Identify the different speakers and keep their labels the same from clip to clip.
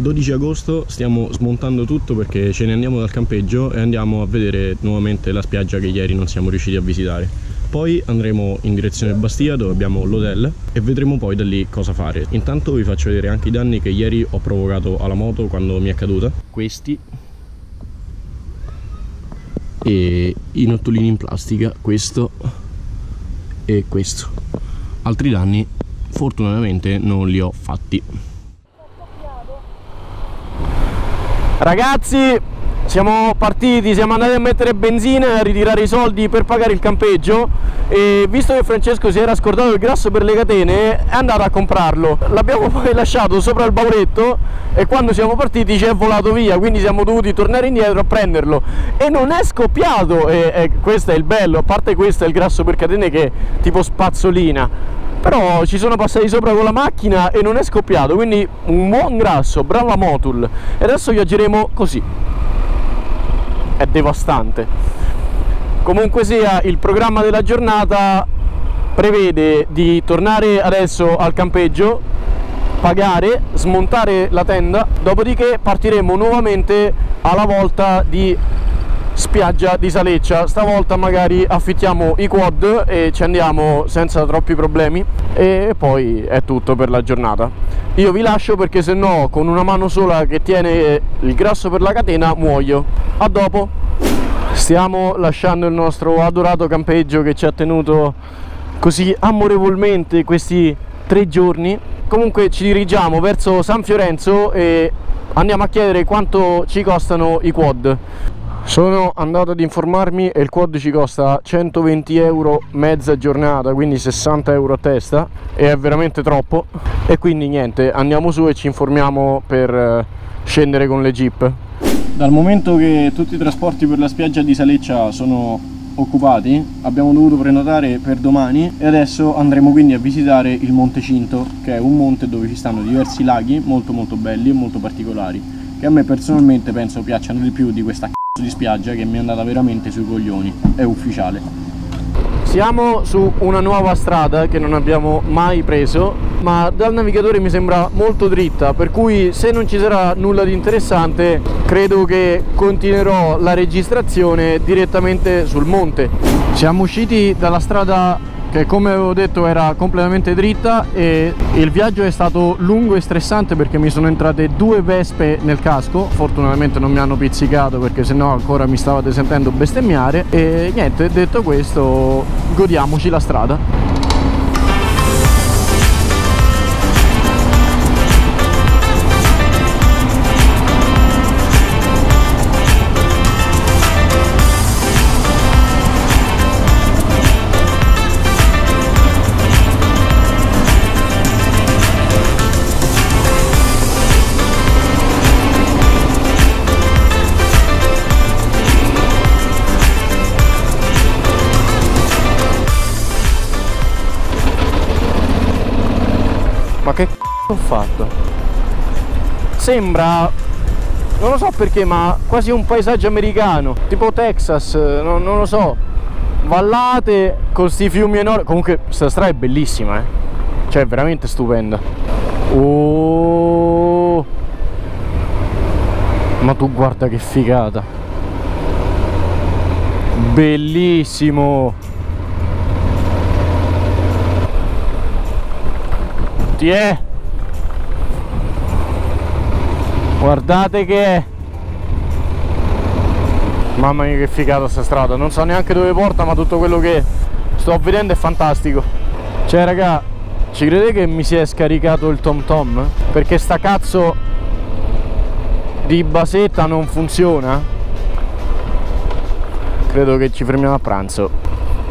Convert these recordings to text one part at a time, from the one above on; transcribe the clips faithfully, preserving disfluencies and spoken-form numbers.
Speaker 1: dodici agosto, stiamo smontando tutto perché ce ne andiamo dal campeggio e andiamo a vedere nuovamente la spiaggia che ieri non siamo riusciti a visitare. Poi andremo in direzione Bastia, dove abbiamo l'hotel, e vedremo poi da lì cosa fare. Intanto vi faccio vedere anche i danni che ieri ho provocato alla moto quando mi è caduta. Questi e i nottolini in plastica, questo e questo. Altri danni fortunatamente non li ho fatti.
Speaker 2: Ragazzi, siamo partiti, siamo andati a mettere benzina e a ritirare i soldi per pagare il campeggio, e visto che Francesco si era scordato il grasso per le catene è andato a comprarlo. L'abbiamo poi lasciato sopra il bauretto e quando siamo partiti ci è volato via, quindi siamo dovuti tornare indietro a prenderlo e non è scoppiato, e, e questo è il bello. A parte questo è il grasso per catene che è tipo spazzolina, però ci sono passati sopra con la macchina e non è scoppiato, quindi un buon grasso, brava Motul. E adesso viaggeremo così, è devastante. Comunque sia, il programma della giornata prevede di tornare adesso al campeggio, pagare, smontare la tenda, dopodiché partiremo nuovamente alla volta di spiaggia di Saleccia. Stavolta magari affittiamo i quad e ci andiamo senza troppi problemi, e poi è tutto per la giornata. Io vi lascio perché se no con una mano sola che tiene il grasso per la catena muoio. A dopo. Stiamo lasciando il nostro adorato campeggio che ci ha tenuto così amorevolmente questi tre giorni. Comunque ci dirigiamo verso San Fiorenzo e andiamo a chiedere quanto ci costano i quad. Sono andato ad informarmi e il quad ci costa centoventi euro mezza giornata, quindi sessanta euro a testa, e è veramente troppo. E quindi niente, andiamo su e ci informiamo per scendere con le jeep. Dal momento che tutti i trasporti per la spiaggia di Saleccia sono occupati, abbiamo dovuto prenotare per domani e adesso andremo quindi a visitare il Monte Cinto, che è un monte dove ci stanno diversi laghi molto molto belli e molto particolari, che a me personalmente penso piacciono di più di questa c***o di spiaggia che mi è andata veramente sui coglioni. È ufficiale. Siamo su una nuova strada che non abbiamo mai preso, ma dal navigatore mi sembra molto dritta, per cui se non ci sarà nulla di interessante credo che continuerò la registrazione direttamente sul monte. Siamo usciti dalla strada che, come avevo detto, era completamente dritta, e il viaggio è stato lungo e stressante perché mi sono entrate due vespe nel casco. Fortunatamente non mi hanno pizzicato perché sennò ancora mi stavate sentendo bestemmiare. E niente, detto questo, godiamoci la strada. Ma che c***o ho fatto? Sembra, non lo so perché, ma quasi un paesaggio americano, tipo Texas, non, non lo so. Vallate con sti fiumi enormi. Comunque questa strada è bellissima, eh. Cioè è veramente stupenda. Oh, ma tu guarda che figata. Bellissimo. È. Guardate che è. Mamma mia che figata sta strada. Non so neanche dove porta, ma tutto quello che sto vedendo è fantastico. Cioè raga, ci credete che mi si è scaricato il tom tom? Perché sta cazzo di basetta non funziona? Credo che ci fermiamo a pranzo.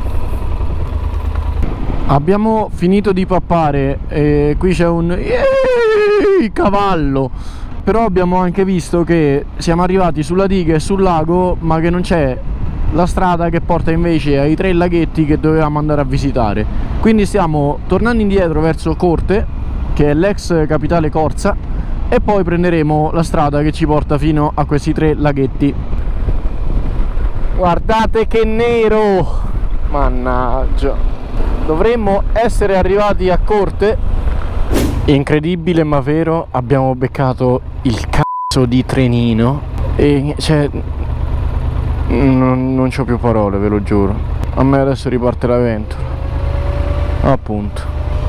Speaker 2: Abbiamo finito di pappare e qui c'è un cavallo, però abbiamo anche visto che siamo arrivati sulla diga e sul lago, ma che non c'è la strada che porta invece ai tre laghetti che dovevamo andare a visitare. Quindi stiamo tornando indietro verso Corte, che è l'ex capitale corsa, e poi prenderemo la strada che ci porta fino a questi tre laghetti. Guardate che nero, mannaggia. Dovremmo essere arrivati a Corte Incredibile ma vero, abbiamo beccato il cazzo di trenino e cioè non, non c'ho più parole, ve lo giuro. A me adesso riparte l'avventura, appunto.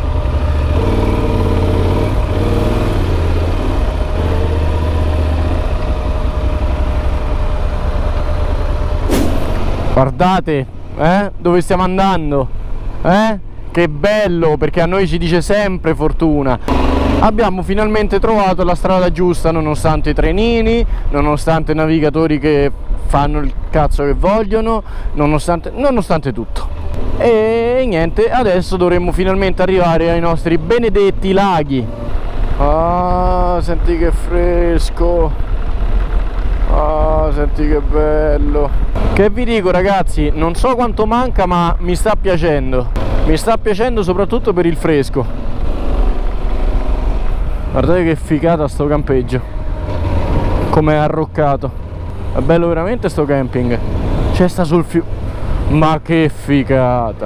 Speaker 2: Guardate, eh, dove stiamo andando, eh? Che bello, perché a noi ci dice sempre fortuna. Abbiamo finalmente trovato la strada giusta, nonostante i trenini, nonostante i navigatori che fanno il cazzo che vogliono, nonostante, nonostante tutto. E niente, adesso dovremmo finalmente arrivare ai nostri benedetti laghi. Ah, senti che fresco. Ah, senti che bello. Che vi dico ragazzi, non so quanto manca ma mi sta piacendo. Mi sta piacendo soprattutto per il fresco. Guardate che figata sto campeggio, com'è arroccato. È bello veramente sto camping. C'è sta sul fiume. Ma che figata.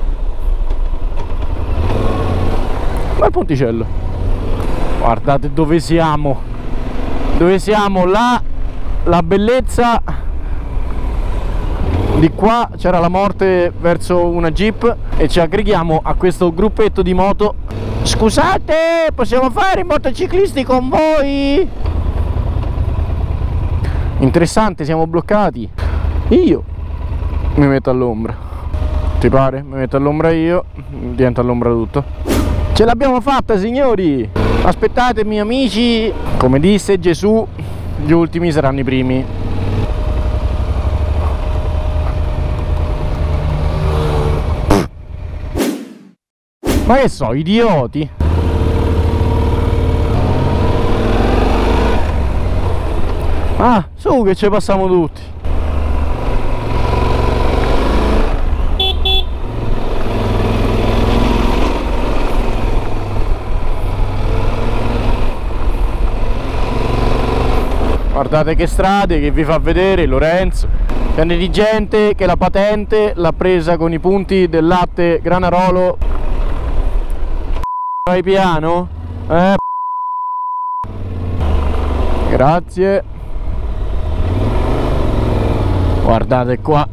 Speaker 2: Ma il ponticello. Guardate dove siamo. Dove siamo? Là la bellezza. Di qua c'era la morte verso una jeep e ci aggreghiamo a questo gruppetto di moto. Scusate, possiamo fare i motociclisti con voi? Interessante, siamo bloccati. Io mi metto all'ombra. Ti pare? Mi metto all'ombra io, diventa all'ombra tutto. Ce l'abbiamo fatta signori. Aspettatemi amici. Come disse Gesù, gli ultimi saranno i primi. Ma che so, idioti? Ah, su che ci passiamo tutti. Guardate che strade che vi fa vedere Lorenzo. Piani di gente che la patente l'ha presa con i punti del latte Granarolo. Vai piano? Eh? Grazie. Guardate qua.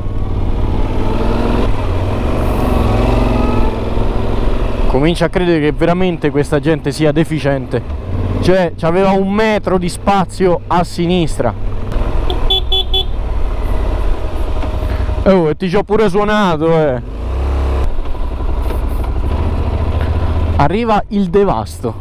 Speaker 2: Comincia a credere che veramente questa gente sia deficiente. Cioè, c'aveva un metro di spazio a sinistra. Oh, e ti ci ho pure suonato, eh. Arriva il devasto.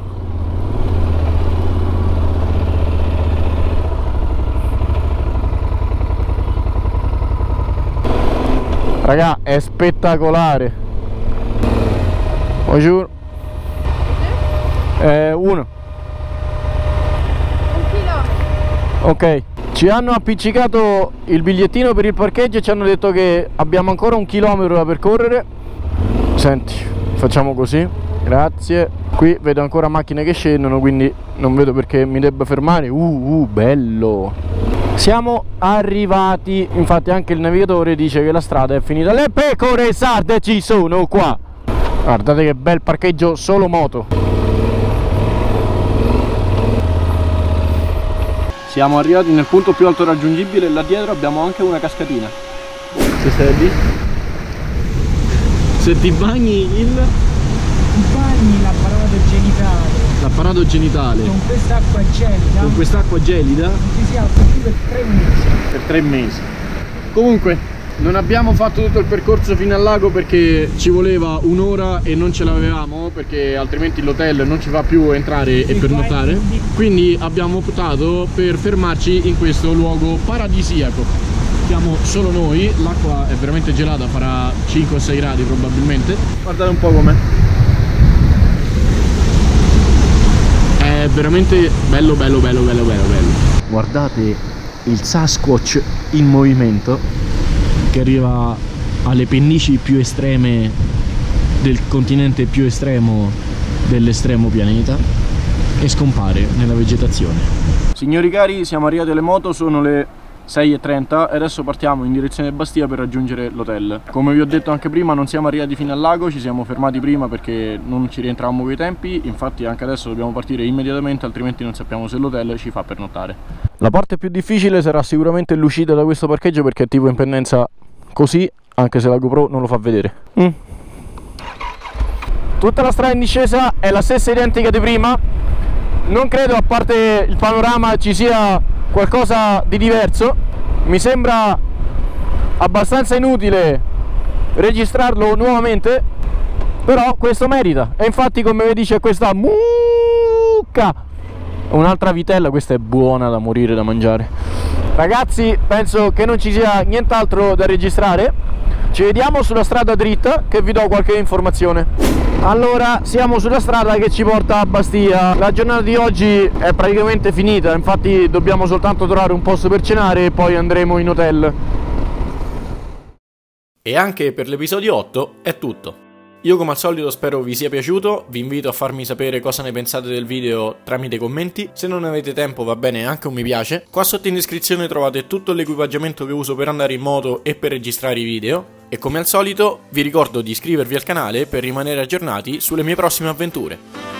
Speaker 2: Raga, è spettacolare. Lo giuro. Eh, uno.
Speaker 3: Un chilometro.
Speaker 2: Ok. Ci hanno appiccicato il bigliettino per il parcheggio e ci hanno detto che abbiamo ancora un chilometro da percorrere. Senti, facciamo così. Grazie. Qui vedo ancora macchine che scendono, quindi non vedo perché mi debba fermare. Uh, uh, bello. Siamo arrivati. Infatti anche il navigatore dice che la strada è finita. Le pecore sarde ci sono qua. Guardate che bel parcheggio solo moto. Siamo arrivati nel punto più alto raggiungibile. Là dietro abbiamo anche una cascatina. Se stai lì, se ti bagni il
Speaker 3: Bagni l'apparato genitale.
Speaker 2: l'apparato genitale
Speaker 3: Con quest'acqua gelida.
Speaker 2: con quest'acqua gelida
Speaker 3: Non ti si alza più per tre mesi.
Speaker 2: per tre mesi. Comunque non abbiamo fatto tutto il percorso fino al lago perché ci voleva un'ora e non ce l'avevamo, perché altrimenti l'hotel non ci fa più entrare e pernottare. Quindi abbiamo optato per fermarci in questo luogo paradisiaco. Siamo solo noi, l'acqua è veramente gelata, farà cinque o sei gradi probabilmente. Guardate un po' com'è. È veramente bello bello bello bello bello bello. Guardate il Sasquatch in movimento che arriva alle pennici più estreme del continente più estremo dell'estremo pianeta e scompare nella vegetazione. Signori cari, siamo arrivati alle moto, sono le sei e trenta e adesso partiamo in direzione Bastia per raggiungere l'hotel. Come vi ho detto anche prima, non siamo arrivati fino al lago, ci siamo fermati prima perché non ci rientravamo coi tempi, infatti anche adesso dobbiamo partire immediatamente, altrimenti non sappiamo se l'hotel ci fa pernottare. La parte più difficile sarà sicuramente l'uscita da questo parcheggio perché è tipo in pendenza così, anche se la GoPro non lo fa vedere. Mm. Tutta la strada in discesa è la stessa identica di prima, non credo, a parte il panorama, ci sia qualcosa di diverso. Mi sembra abbastanza inutile registrarlo nuovamente, però questo merita. E infatti, come vedi, c'è questa mucca, un'altra vitella, questa è buona da morire, da mangiare. Ragazzi, penso che non ci sia nient'altro da registrare. Ci vediamo sulla strada dritta che vi do qualche informazione. Allora, siamo sulla strada che ci porta a Bastia. La giornata di oggi è praticamente finita, infatti dobbiamo soltanto trovare un posto per cenare e poi andremo in hotel.
Speaker 4: E anche per l'episodio otto è tutto. Io come al solito spero vi sia piaciuto, vi invito a farmi sapere cosa ne pensate del video tramite commenti, se non avete tempo va bene anche un mi piace. Qua sotto in descrizione trovate tutto l'equipaggiamento che uso per andare in moto e per registrare i video, e come al solito vi ricordo di iscrivervi al canale per rimanere aggiornati sulle mie prossime avventure.